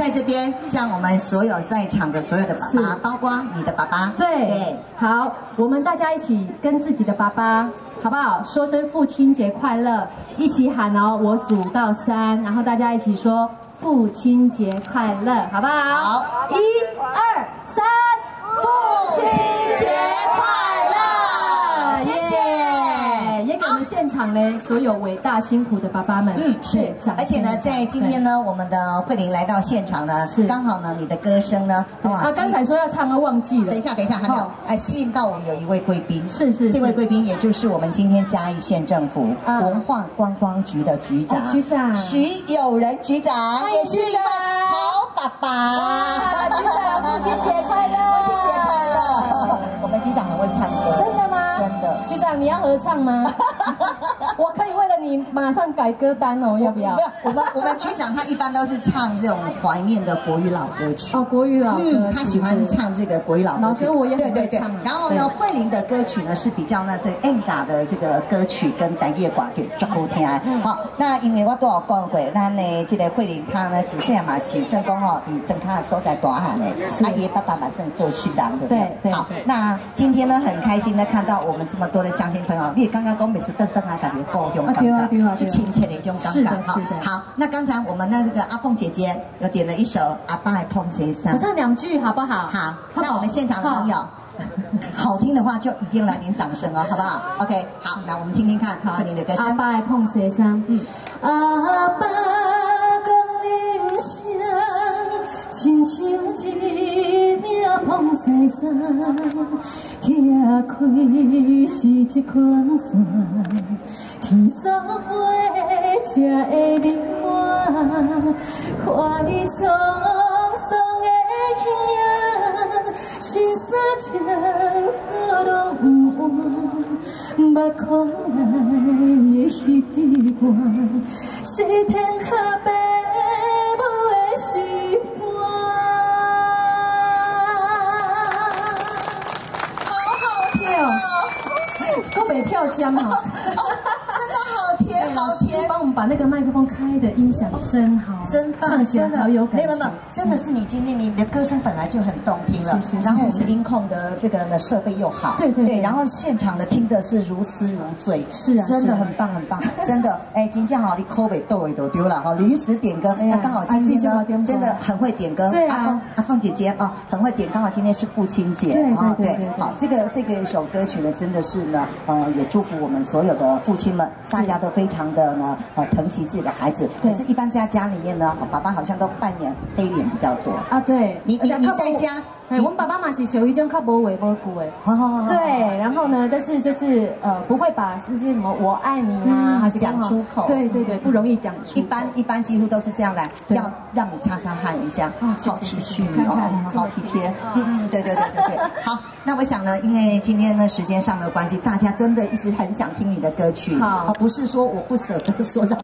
在这边向我们所有在场的所有的爸爸，包括你的爸爸， 对，好，我们大家一起跟自己的爸爸，好不好？说声父亲节快乐，一起喊哦，我数到3，然后大家一起说父亲节快乐，好不好？ 好 ，1、2、3，父亲节快乐！谢谢，也给我们现场呢所有伟大辛苦的爸爸们， 是，而且呢，在今天呢，我们的慧玲来到现场呢，是刚好呢，你的歌声呢， 哇，刚才说要唱，忘记了。 等一下，还没有，吸引到我们有一位贵宾， 是， 这位贵宾也就是我们今天嘉义县政府文化观光局的局长，徐友仁局长，也是一位好爸爸。 局长，父亲节快乐！ 父亲节快乐！我们局长很会唱歌， 真的吗？ 真的。 局长，你要合唱吗？我可以为了你马上改歌单哦，要不要？ 我们局长他一般都是唱这种怀念的国语老歌曲。 哦，国语老歌， 他喜欢唱这个国语老歌曲。 老歌我也很会唱。 然后呢，慧玲的歌曲呢是比较这 M 嘎的这个歌曲跟台语歌曲足好听。好，那因为我都有讲过，咱呢这个慧玲她呢自细嘛是算讲哦，伫真卡的所在大汉的，她爷爸爸嘛算做新郎的。 对。 好，那今天呢很开心的看到我们这么多的乡亲朋友，你刚刚讲每次登啊，感觉够勇敢的，就亲切的一种感觉。 是的。 好，那刚才我们的这个阿凤姐姐有点了一首《阿爸的碰鞋衫》， 我唱2句好不好？ 好，那我们现场的朋友，好听的话就一定来点掌声哦，好不好 ？OK， 好，那我们听听看慧玲的歌声。 阿爸的碰鞋衫，阿爸讲人生，亲像一领碰鞋衫，拆开是一款线，天早花才会明暗，快匆匆的影，心三情好拢不完，目眶内的彼支愿，是天下父母的心肝。 好听哦， 都没跳江哦。 好甜！ 帮我们把那个麦克风开的音响真好， 真棒， 唱起来好有感觉。 没有，真的是你今天你的歌声本来就很动听了，然后我们音控的这个呢设备又好，对，然后现场的听的是如痴如醉， 是啊， 真的很棒，真的，今天好，你口尾豆尾都丢了哈，临时点歌，那刚好今天呢真的很会点歌，阿凤姐姐啊很会点，刚好今天是父亲节啊，对，好，这个一首歌曲呢真的是呢也祝福我们所有的父亲们，大家都非常的呢疼惜自己的孩子，可是，一般在家里面呢，爸爸好像都扮演黑脸比较多啊。对，你在家， 我们爸爸嘛是属于一种较无话无句的，对，然后呢，但是就是不会把这些什么我爱你啊，还是讲出口， 对，不容易讲出口。 一般几乎都是这样来，要让你擦擦汗一下，好体恤你哦，好体贴，对，好。那我想呢，因为今天呢时间上的关系，大家真的一直很想听你的歌曲，不是说我不舍得说让。